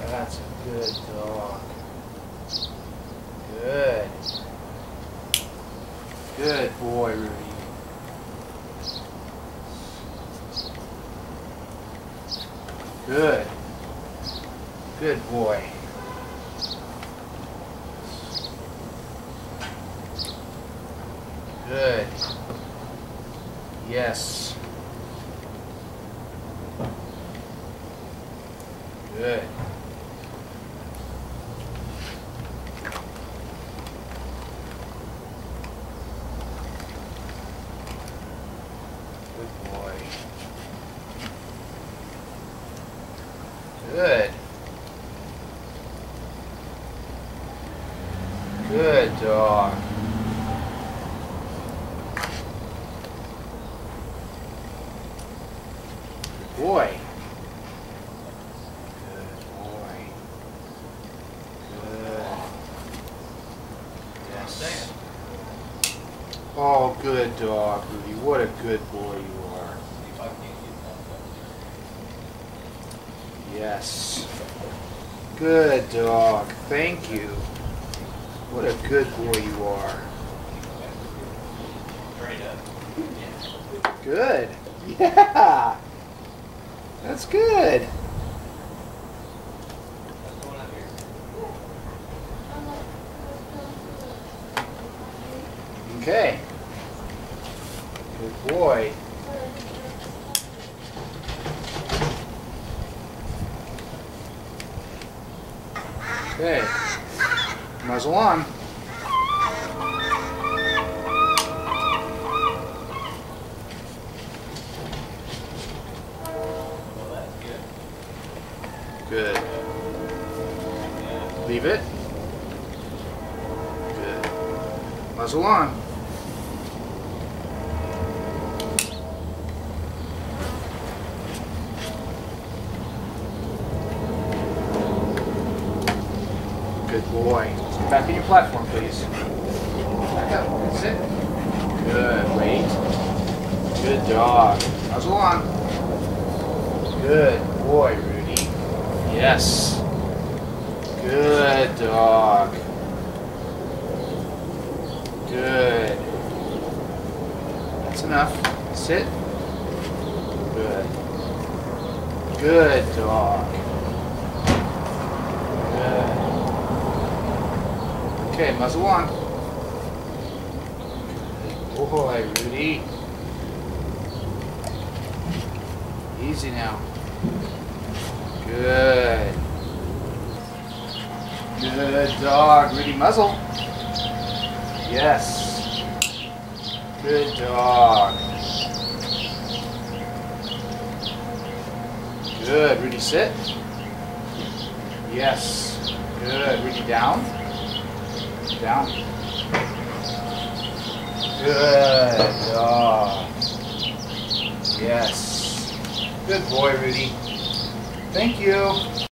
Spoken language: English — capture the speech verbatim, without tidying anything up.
That's a good dog. Good. Good boy, Rudy. Good. Good boy. Good. Yes. Good. Good boy. Good. Good dog. Good boy. Good boy. Good. Yes. Oh, good dog, Rudy. What a good boy you are. Yes. Good dog. Thank you. What a good boy you are. Good. Yeah. That's good. Okay. Good boy. Okay. Muzzle on. Good. Leave it. Good. Muzzle on. Good boy. Back in your platform, please. Back up. Sit. Good. Wait. Good dog. Muzzle on. Good boy, Rudy. Yes. Good dog. Good. That's enough. Sit. Good. Good dog. Good. Okay, muzzle on. Good boy, Rudy. Easy now. Good. Good dog. Rudy, muzzle. Yes. Good dog. Good. Rudy, sit. Yes. Good. Rudy, down. Down. Good dog. Yes. Good boy, Rudy. Thank you.